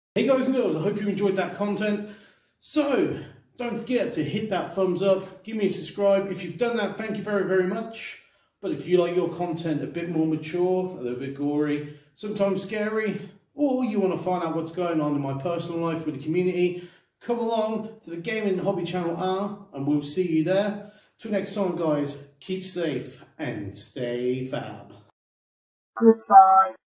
Hey guys and girls, I hope you enjoyed that content. So, don't forget to hit that thumbs up, give me a subscribe. If you've done that, thank you very, very much. But if you like your content a bit more mature, a little bit gory, sometimes scary, or you want to find out what's going on in my personal life with the community, come along to the Gaming Hobby Channel R, and we'll see you there. Till next time guys, keep safe and stay fab. Goodbye.